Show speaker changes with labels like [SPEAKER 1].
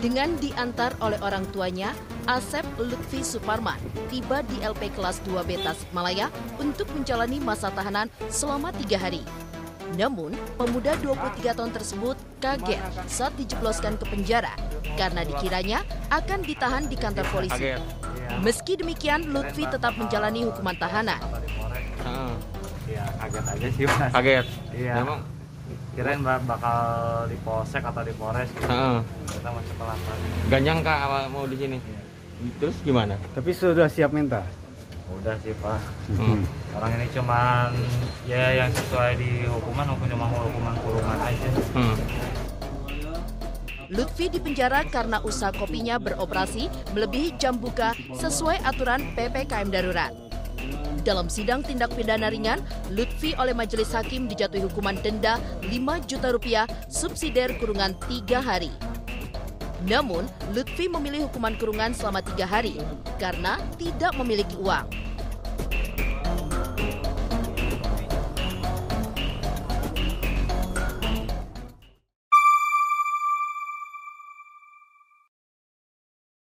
[SPEAKER 1] Dengan diantar oleh orang tuanya, Asep Lutfi Suparman tiba di LP kelas 2B Tasikmalaya untuk menjalani masa tahanan selama 3 hari. Namun, pemuda 23 tahun tersebut kaget saat dijebloskan ke penjara karena dikiranya akan ditahan di kantor polisi. Meski demikian, Lutfi tetap menjalani hukuman tahanan.
[SPEAKER 2] Iya, kaget aja sih, Mas.
[SPEAKER 3] Kaget?
[SPEAKER 2] Iya.
[SPEAKER 3] Emang?
[SPEAKER 2] Kirain bakal di polsek atau di polres gitu. Kita masuk kelas lagi.
[SPEAKER 3] Gak nyangka awal mau di sini. Terus gimana?
[SPEAKER 4] Tapi sudah siap minta?
[SPEAKER 2] Udah sih, Pak. Orang ini cuman ya yang sesuai di hukuman cuma hukuman kurungan aja.
[SPEAKER 1] Lutfi dipenjara karena usaha kopinya beroperasi melebihi jam buka sesuai aturan PPKM darurat. Dalam sidang tindak pidana ringan, Lutfi oleh majelis hakim dijatuhi hukuman denda 5 juta rupiah subsidiar kurungan 3 hari. Namun, Lutfi memilih hukuman kurungan selama 3 hari karena tidak memiliki uang.